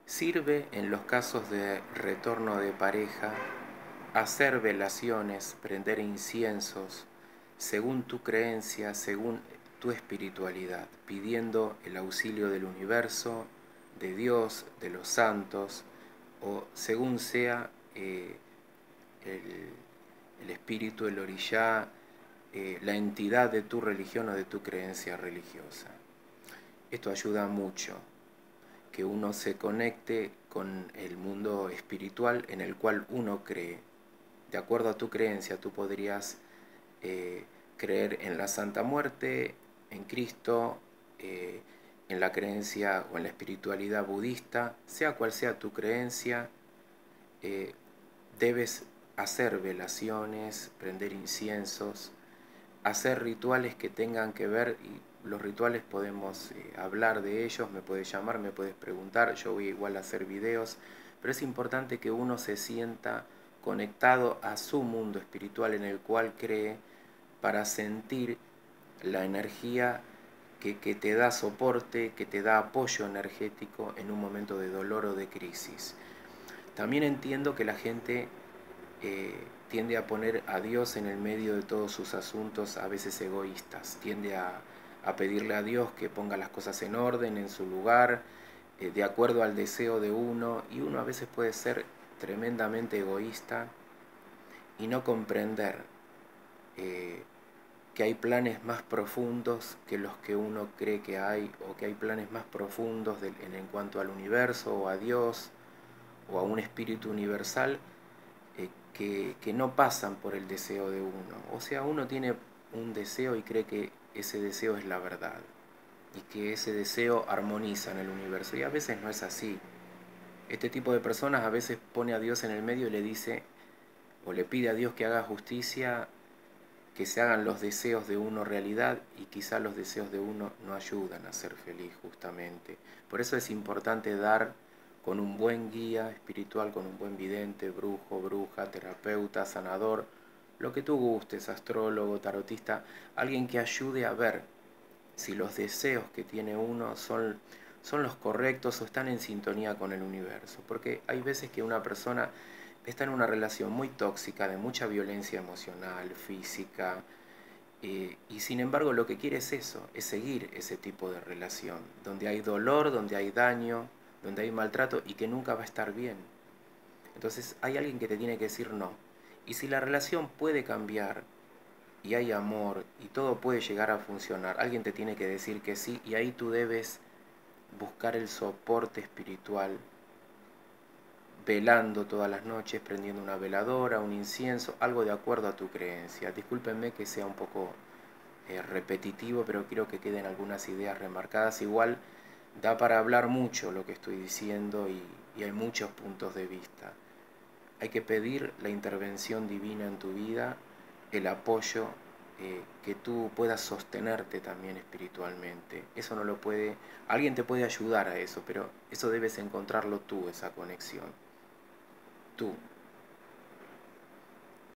Sirve en los casos de retorno de pareja hacer velaciones, prender inciensos, según tu creencia, según tu espiritualidad, pidiendo el auxilio del universo, de Dios, de los santos, o según sea el espíritu, el orishá, la entidad de tu religión o de tu creencia religiosa. Esto ayuda mucho, que uno se conecte con el mundo espiritual en el cual uno cree. De acuerdo a tu creencia, tú podrías creer en la Santa Muerte, en Cristo, en la creencia o en la espiritualidad budista, sea cual sea tu creencia, debes hacer velaciones, prender inciensos, hacer rituales que tengan que ver, y los rituales podemos hablar de ellos, me puedes llamar, me puedes preguntar, yo voy igual a hacer videos, pero es importante que uno se sienta conectado a su mundo espiritual en el cual cree, para sentir la energía que te da soporte, que te da apoyo energético en un momento de dolor o de crisis. También entiendo que la gente tiende a poner a Dios en el medio de todos sus asuntos, a veces egoístas, tiende a pedirle a Dios que ponga las cosas en orden, en su lugar, de acuerdo al deseo de uno, y uno a veces puede ser tremendamente egoísta y no comprender que hay planes más profundos que los que uno cree que hay, o que hay planes más profundos en cuanto al universo o a Dios o a un espíritu universal, que no pasan por el deseo de uno. O sea, uno tiene un deseo y cree que ese deseo es la verdad y que ese deseo armoniza en el universo, y a veces no es así. Este tipo de personas a veces pone a Dios en el medio y le dice o le pide a Dios que haga justicia, que se hagan los deseos de uno realidad, y quizá los deseos de uno no ayudan a ser feliz justamente. Por eso es importante dar con un buen guía espiritual, con un buen vidente, brujo, bruja, terapeuta, sanador, lo que tú gustes, astrólogo, tarotista, alguien que ayude a ver si los deseos que tiene uno son los correctos o están en sintonía con el universo. Porque hay veces que una persona está en una relación muy tóxica, de mucha violencia emocional, física, y sin embargo lo que quiere es eso, es seguir ese tipo de relación, donde hay dolor, donde hay daño, donde hay maltrato, y que nunca va a estar bien. Entonces hay alguien que te tiene que decir no. Y si la relación puede cambiar, y hay amor, y todo puede llegar a funcionar, alguien te tiene que decir que sí, y ahí tú debes buscar el soporte espiritual, velando todas las noches, prendiendo una veladora, un incienso, algo de acuerdo a tu creencia. Discúlpenme que sea un poco repetitivo, pero quiero que queden algunas ideas remarcadas. Igual da para hablar mucho lo que estoy diciendo, y hay muchos puntos de vista. Hay que pedir la intervención divina en tu vida, el apoyo, que tú puedas sostenerte también espiritualmente. Eso no lo puede, alguien te puede ayudar a eso, pero eso debes encontrarlo tú, esa conexión. Tú.